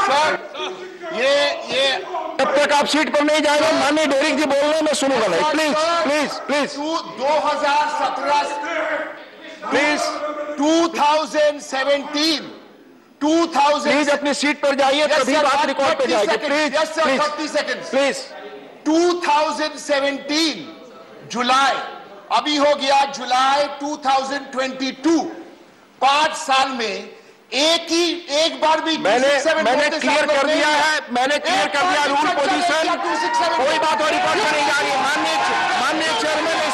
जब तक आप सीट पर नहीं जाएंगे माननीय डेरिक जी बोल रहे हैं, मैं सुनूंगा नहीं। Please please please 2017 please 2017 please अपनी सीट पर जाइए, तभी बात रिकॉर्ड पे जाएगी। प्लीज प्लीज 30 सेकंड्स प्लीज 2017 जुलाई, अभी हो गया जुलाई 2022, 5 साल में एक बार भी मैंने क्लियर कर दिया है, मैंने क्लियर कर दिया रूल पोजीशन, कोई बात और रिकॉर्ड में नहीं जा रही है। माननीय चेयरमैन